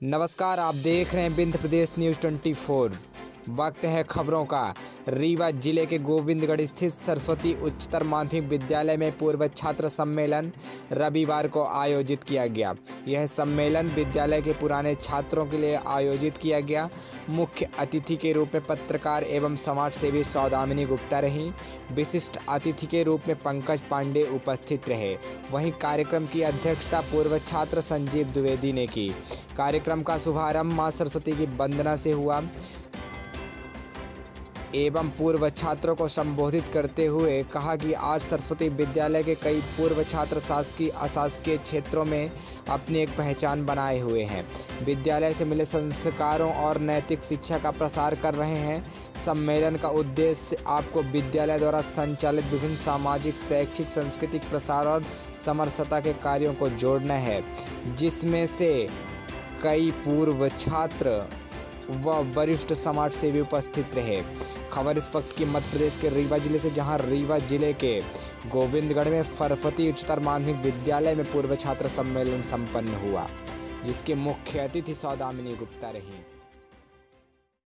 नमस्कार, आप देख रहे हैं विंध्य प्रदेश न्यूज़ 24। वक्त है खबरों का। रीवा जिले के गोविंदगढ़ स्थित सरस्वती उच्चतर माध्यमिक विद्यालय में पूर्व छात्र सम्मेलन रविवार को आयोजित किया गया। यह सम्मेलन विद्यालय के पुराने छात्रों के लिए आयोजित किया गया। मुख्य अतिथि के रूप में पत्रकार एवं समाज सेवी सौदामिनी गुप्ता रहीं। विशिष्ट अतिथि के रूप में पंकज पांडे उपस्थित रहे। वहीं कार्यक्रम की अध्यक्षता पूर्व छात्र संजीव द्विवेदी ने की। कार्यक्रम का शुभारंभ मां सरस्वती की वंदना से हुआ एवं पूर्व छात्रों को संबोधित करते हुए कहा कि आज सरस्वती विद्यालय के कई पूर्व छात्र शासकीय अशासकीय क्षेत्रों में अपनी एक पहचान बनाए हुए हैं। विद्यालय से मिले संस्कारों और नैतिक शिक्षा का प्रसार कर रहे हैं। सम्मेलन का उद्देश्य आपको विद्यालय द्वारा संचालित विभिन्न सामाजिक, शैक्षिक, सांस्कृतिक प्रसार और समरसता के कार्यों को जोड़ना है, जिसमें से कई पूर्व छात्र व वरिष्ठ समाज सेवी उपस्थित रहे। खबर इस वक्त की मध्य प्रदेश के रीवा जिले से, जहां रीवा जिले के गोविंदगढ़ में सरस्वती उच्चतर माध्यमिक विद्यालय में पूर्व छात्र सम्मेलन संपन्न हुआ, जिसके मुख्य अतिथि सौदामिनी गुप्ता रहीं।